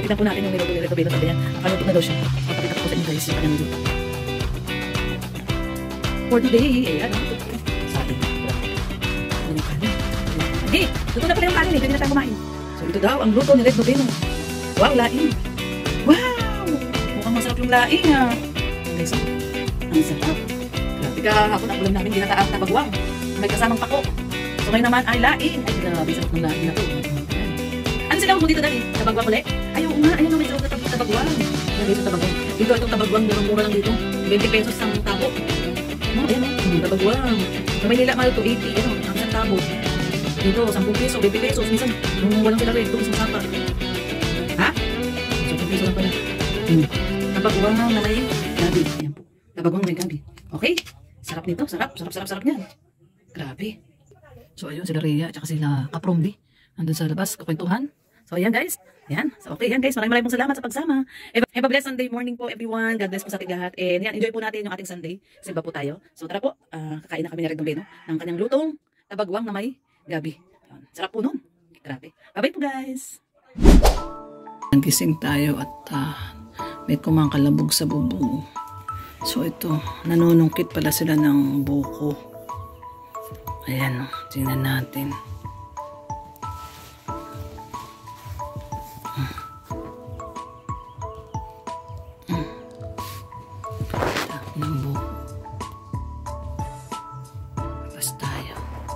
Tignan po natin yung niluto ni Red Lobeno. Sabi niya, nakaluto na daw siya. Papakita ko po sa inyo guys yung kanyang niluto. For today, ayan. Sabi. Hindi, luto na pala yung kanin eh. Pwede na tayo kumain. So ito daw, ang luto ni Red Lobeno. Wow, laing. Wow! Mukhang masarap yung laing ah. Okay, so, ang sarap. Grabe ka, hapon ang ulam namin, ginataang tabagwang. May kasamang pako. So ngayon naman ay laing. Ay, grabe, sarap ng laing na to. Ano sila mo dito dali? Tabagwang ulit? Ay, oo nga, ayun, may sarap na tabagwang. Yan dito tabagwang. Dito, itong tabagwang, murang-mura lang dito. 20 pesos ang tabo. Oh, ayan o, tabagwang. Sa Maynila, mahal to 80, ano, ang isang tabo. Dito, 10 peso, 20 pesos. Minsan, nung walang sila rin, ito, isang sapa. Ha? 10 peso lang pala. Tabagwang na may gabi. Ayan po. Tabagwang na may gabi. Okay? Sarap nito. Sarap. Sarap niyan. Grabe. So, ayun, sila Rhea, at saka sila Kapromdi. Andun sa labas, kakwentuhan. So, ayan guys. Ayan. So, okay, ayan guys. Maraming pong salamat sa pagsama. Have a blessed Sunday morning po, everyone. God bless po sa ating lahat. And yan, enjoy po natin yung ating Sunday. Simba po tayo. So, tara po. Kakain na kami ni Red Lobeno ng kanyang lutong tabagwang na may gabi. Sarap po nun. Grabe. Bye-bye po guys. Gising tayo at may kumakalabog sa bubong. So ito, nanunungkit pala sila ng buko. Ayan, tingnan natin. Ng buko. Labas tayo.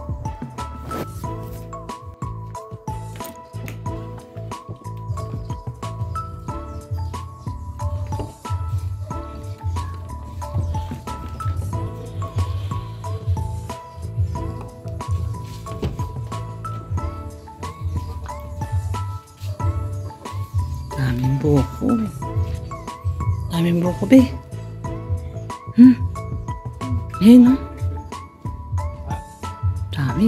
Daming buko. Daming buko, be. Ayan, no? Dami.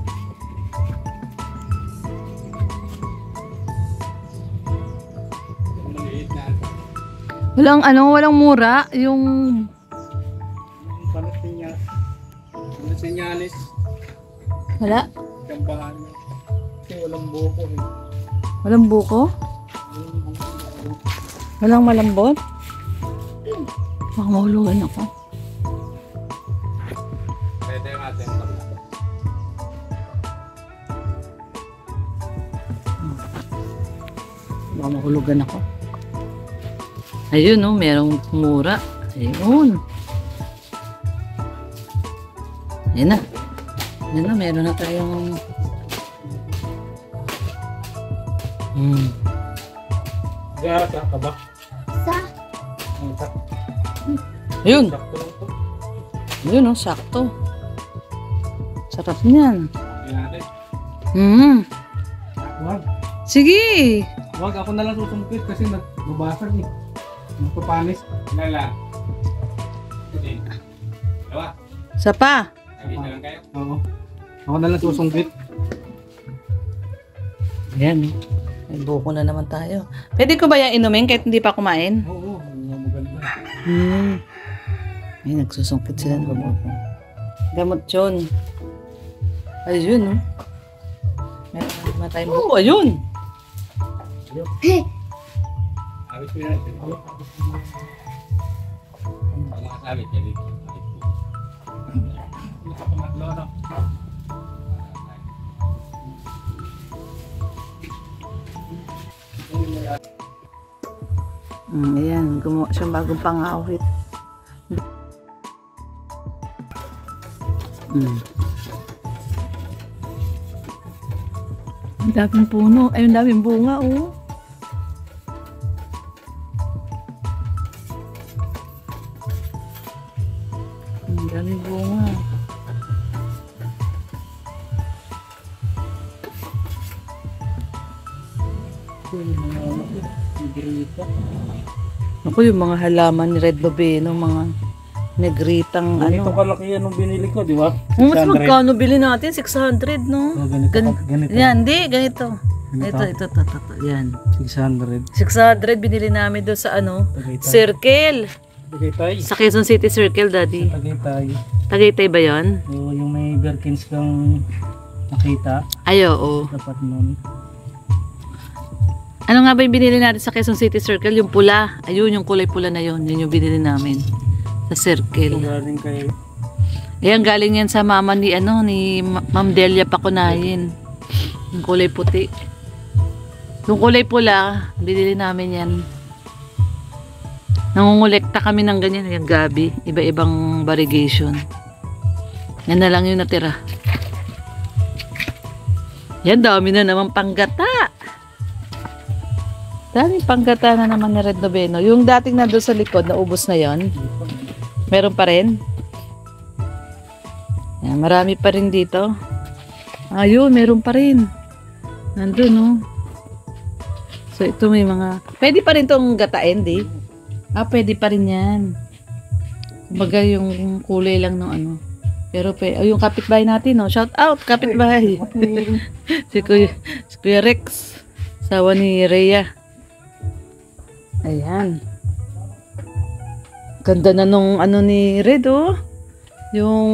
Walang mura. Yung Sinyalis. wala. Kambahan. Kasi walang buko eh. Walang buko? Walang malambot? Baka mahulugan ako. Pwede natin. Baka mahulugan ako. Ayun, no? Merong mura. Ayun. Ayan na. Ayan na, meron na tayong Gasa ka ba? Sa? ayun. Sakto lang to. Ayun, no? Sakto. Sarap niyan. Yan natin. Wag. Sige. Wag, ako na lang susungkit kasi nagbabasag eh. Nagpapanis. Lala. Sige. Dalawa. Isa pa. Dito lang kayo? Oo. Ako na lang susungkit. Ayan. May buko na naman tayo. Pwede ko ba yung inumin kahit hindi pa kumain? Oo, maganda. Ay, nagsusungkit sila ng gamot. Gamot yun. Ayun, no? Meron naman tayong buko. Ayun! Abis ko yan. Abis yan. Pangatlo, no? Ayan, gumawa siyang bagong pangawit. Ang daming puno. Ay, ang daming bunga, oh. Ang daming bunga. Ako yung mga halaman ni Red Lobeno, mga negritang Ganito ano. kalaki yan nung binili ko, di ba? Mas magkano bili natin? 600, no? Ganito. Yan, di, ganito. Ito. Yan. 600. 600 binili namin doon sa ano, Tagaytay. Circle. Tagaytay. Sa Quezon City Circle, Daddy. Tagaytay. Tagaytay ba yun? Yung may Birkins kang nakita. Ay, oo. Dapat nun. Ano nga ba yung binili natin sa Quezon City Circle? Yung pula. Ayun, yung kulay pula na yun. Yun yung binili namin. Sa Circle. Galing kayo. Ayan, galing yan sa mama ni, ni Ma'am Delia Pakunayin. Yung kulay puti. Yung kulay pula, binili namin yan. Nangungulekta kami ng ganyan. Yung gabi. Iba-ibang variegation. Yan na lang yung natira. Yan, dami na naman panggata. Daming panggata na naman ni Red Noveno. Yung dating nandun sa likod, naubos na yon. Meron pa rin. Yan, marami pa rin dito. Ayun, meron pa rin. Nandun, no? So, ito may mga... Pwede pa rin itong gatain, di? Pwede pa rin yan. Kumbaga yung kulay lang ng Pero yung kapitbahay natin, no? Shout out, kapitbahay. si Kuya Rex. Sawa ni Rhea. Ayan. Ganda na nung ni Red, oh. Yung...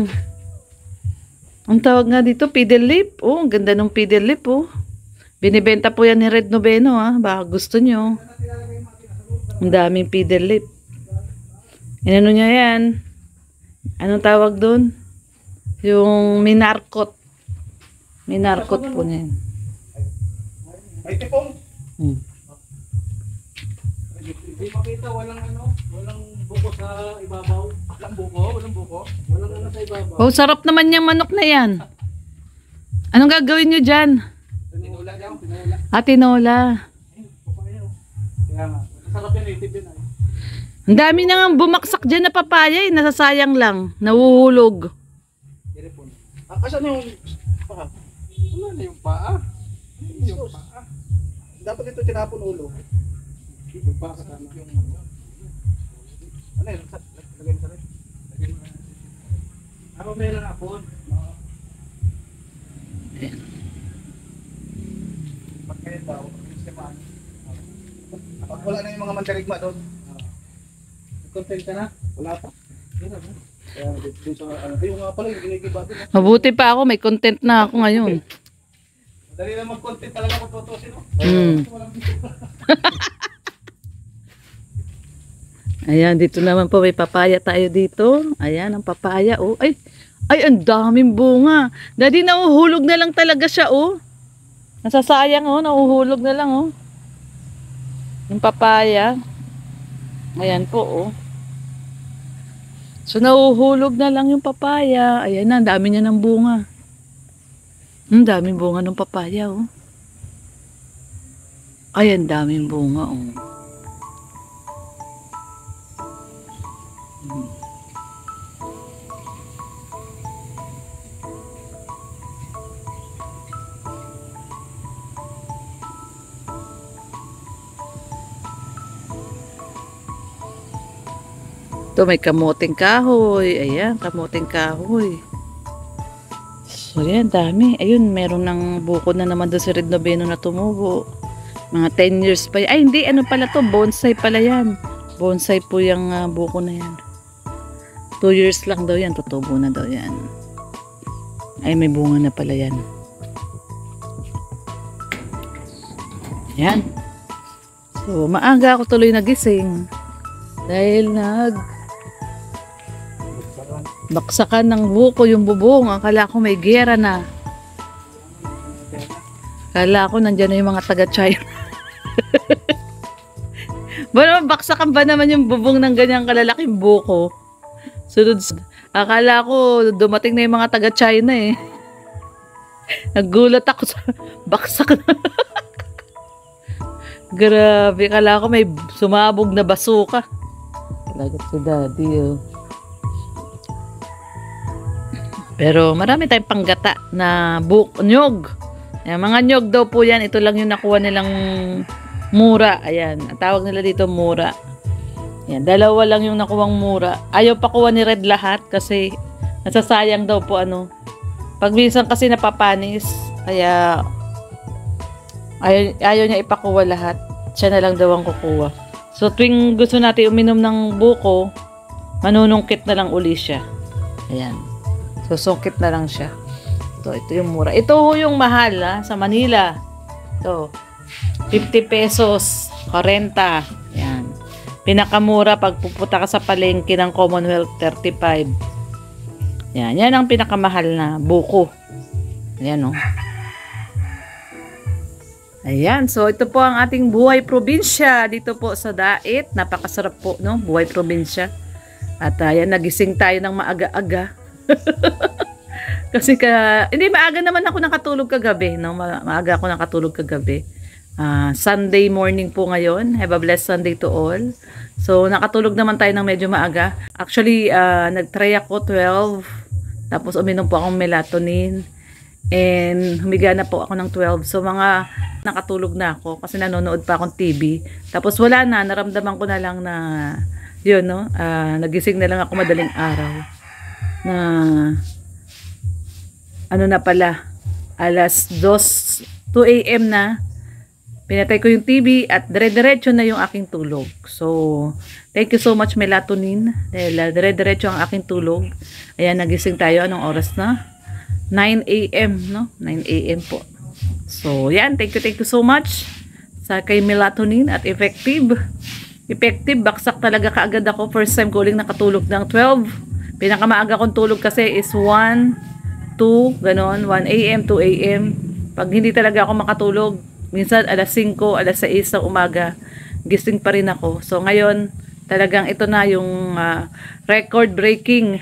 Ang tawag nga dito, fiddle lip. Oh, ang ganda nung fiddle lip, oh. Binibenta po yan ni Red Noveno, ah. Baka gusto nyo. Ang daming fiddle lip. Inano niya yan? Anong tawag doon? Yung minarkot. Minarkot po niya yan. Ay, tipong. Hindi makita, walang buko sa ibabaw. Walang buko. Walang sa ibabaw. Oh, sarap naman yung manok na yan. Anong gagawin nyo dyan? Tinola daw, Tinola. Kaya nga, masarap yan, native yun. Ang dami na nga bumaksak dyan na papaya eh. Nasasayang lang. Nahuhulog. Asan na yung paa? Wala na yung paa. Yung paa. Dapat ito tinapon ulo. Yung paa kasama. Ano yun? Lagay mo sa rin. Lagay mo na. Ako meron apon. Pagkaya daw, pag wala na yung mga mandarigma doon. Content ka na? Wala pa. Kaya dito sa yung nga pala yung ginigiba doon. Mabuti pa ako. May content na ako ngayon. Dali na mag-content talaga kung tutusin. Ayan, dito naman po may papaya tayo dito. Ayan, ang papaya, oh. Ay, ang daming bunga. Daddy, nauhulog na lang talaga siya, oh. Nasasayang, oh. Nauhulog na lang, oh. Yung papaya. Ayan po, oh. So, nauhulog na lang yung papaya. Ayan na, ang dami niya ng bunga. Ang daming bunga ng papaya, oh. Ay, ang daming bunga, oh. Ito may kamuting kahoy. Ayan, kamuting kahoy. So yan, dami. Ayun, meron ng buko na naman doon si Red Noveno na tumubo. Mga 10 years pa. Ay, hindi. Ano pala to? Bonsai pala yan. Bonsai po yung buko na yan. 2 years lang daw yan. Tutubo na daw yan. Ay, may bunga na pala yan. Yan. So, maaga ako tuloy nagising. Dahil baksakan ng buko yung bubong. Akala ko may gera na. Akala ko nandyan na yung mga taga-China. Baksakan ba naman yung bubong ng ganyang kalalaking buko? Sunod. Akala ko dumating na yung mga taga-China eh. Nagulat ako sa baksak na. Grabe. Akala ko may sumabog na basuka. Lagot si Daddy, oh. Pero marami tayong panggata na nyog. Ayan, mga nyog daw po yan. Ito lang yung nakuha nilang mura. Ayan, ang tawag nila dito mura. Ayan, dalawa lang yung nakuwang mura. Ayaw pa kuha ni Red lahat kasi nasasayang daw po Pag minsan kasi napapanis, kaya ayaw niya ipakuha lahat. Siya na lang daw ang kukuha. So tuwing gusto natin uminom ng buko, manunungkit na lang uli siya. Ayan. So, sungkit na lang siya. Ito yung mura. Ito yung mahal, sa Manila. Ito. 50 pesos, 40. Yan. Pinakamura pag pupunta ka sa palengke ng Commonwealth, 35. Yan. Yan ang pinakamahal na buko. Ayan, oh. Ayan. So, ito po ang ating buhay probinsya dito po sa Dait. Napakasarap po, no? Buhay probinsya. At ayan, nagising tayo ng maaga-aga. Kasi hindi, maaga naman ako nakatulog kagabi, no? Maaga ako nakatulog kagabi. Sunday morning po ngayon. Have a blessed Sunday to all. So, nakatulog naman tayo ng medyo maaga. Actually, nag-try ako 12. Tapos, uminom po akong melatonin. And, humiga na po ako ng 12. So, mga nakatulog na ako kasi nanonood pa akong TV. Tapos, wala na. Naramdaman ko na lang na, yun, no? Nagising na lang ako madaling araw. Na, ano na pala, alas 2 a.m. na. Pinatay ko yung TV at dire-diretso na yung aking tulog. So, thank you so much melatonin. Dahil dire-diretso ang aking tulog. Ayan, nagising tayo. Anong oras na? 9 a.m. no? 9 a.m. po. So, yan. Thank you so much sa kay melatonin at effective. Effective. Baksak talaga kaagad ako. First time ko uling nakatulog ng 12. Pinakamaaga kong tulog kasi is 1, 2, ganon. 1 a.m., 2 a.m. Pag hindi talaga ako makatulog, minsan alas 5, alas 6 ng umaga, gising pa rin ako. So ngayon, talagang ito na yung record breaking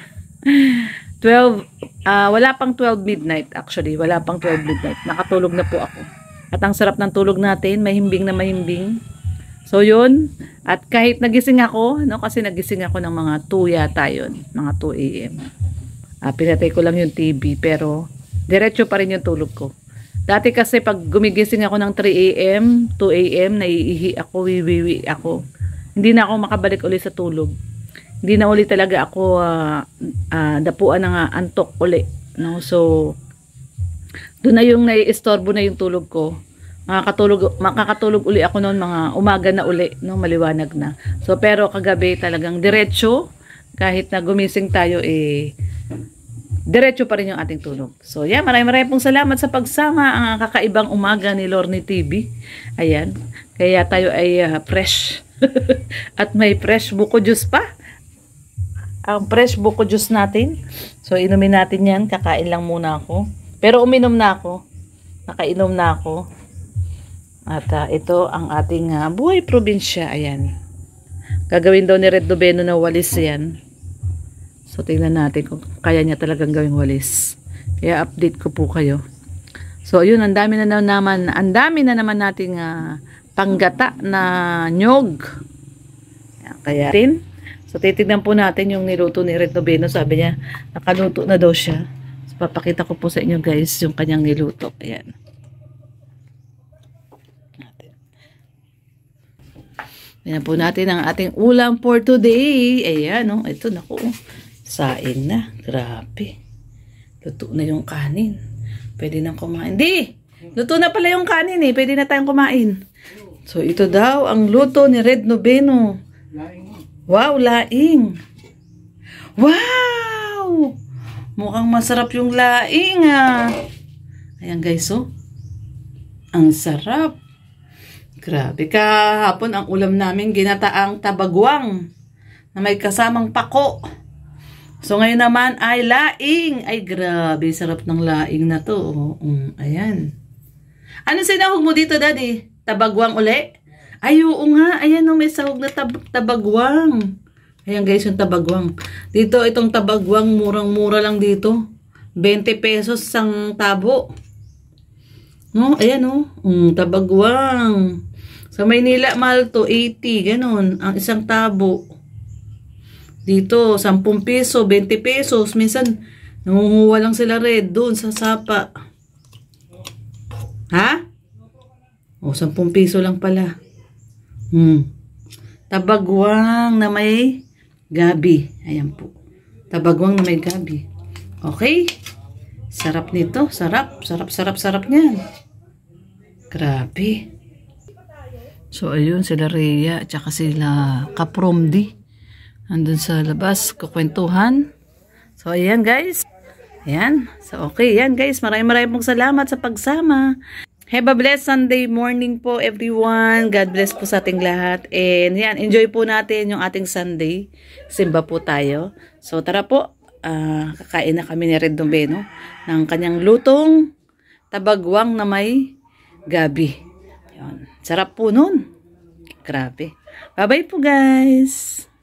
12, wala pang 12 midnight actually, wala pang 12 midnight. Nakatulog na po ako. At ang sarap ng tulog natin, mahimbing na mahimbing. So yun, at kahit nagising ako, no, kasi nagising ako ng mga 2 yata yun, mga 2 a.m. Pinatay ko lang yung TV, pero diretso pa rin yung tulog ko. Dati kasi pag gumigising ako ng 3 a.m., 2 a.m., naiihi ako, wiwiwi ako. Hindi na ako makabalik uli sa tulog. Hindi na uli talaga ako dapuan ng antok uli. No? So, doon na yung naiistorbo na yung tulog ko. Makakatulog uli ako noon mga umaga na uli, no? Maliwanag na. So, pero kagabi talagang diretso, kahit na gumising tayo, diretso pa rin yung ating tulog. So, yeah, maraming pong salamat sa pagsama ang kakaibang umaga ni Lorne TV. Ayan. Kaya tayo ay fresh. At may fresh buko juice pa. Ang fresh buko juice natin. So, inumin natin yan. Kakain lang muna ako. Pero uminom na ako. Nakainom na ako. At ito ang ating buhay probinsya. Ayan. Gagawin daw ni Red Noveno na walis yan. So, tingnan natin kung kaya niya talagang gawing walis. Kaya update ko po kayo. So, yun, ang dami na naman nating panggata na nyog. Kaya, so, titignan po natin yung niluto ni Red Noveno. Sabi niya, nakaluto na daw siya. So, papakita ko po sa inyo guys yung kanyang niluto. Ayan. Ayan po natin ang ating ulam for today. Ayan, no? Ito, naku. Saing na. Grabe. Luto na yung kanin. Pwede nang kumain. Hindi! Luto na pala yung kanin eh. Pwede na tayong kumain. So, ito daw ang luto ni Red Noveno. Wow, laing. Wow! Mukhang masarap yung laing ah. Ayan guys, oh. Ang sarap. Grabe. Kahapon ang ulam namin ginataang tabagwang na may kasamang pako. So, ngayon naman ay laing. Ay, grabe. Sarap ng laing na to. Ayan. Ano sinahog mo dito, Daddy? Tabagwang uli? Ay, oo nga. Ayan, may sahog na tabagwang. Ayan, guys, yung tabagwang. Dito, itong tabagwang, murang-mura lang dito. 20 pesos sang tabo. No? Ayan, oh. Tabagwang. Sa Maynila, mahal to. 80. Ganon. Ang isang tabo. Dito, 10 piso, 20 pesos. Minsan, nangunguha lang sila Red doon sa sapa. Ha? O, 10 piso lang pala. Tabagwang na may gabi. Ayan po. Tabagwang na may gabi. Okay? Sarap nito. Sarap. Sarap niyan. Grabe. So, ayun, sila Rhea at saka sila Kapromdi. Andun sa labas, kukwentuhan. So, ayan guys. Ayan. So, okay. Ayan guys. Maraming pong salamat sa pagsama. Have a blessed Sunday morning po everyone. God bless po sa ating lahat. And yan, enjoy po natin yung ating Sunday. Simba po tayo. So tara po, kakain na kami ni Red Noveno ng kanyang lutong tabagwang na may gabi. Yan. Sarap po nun. Grabe. Bye-bye po guys.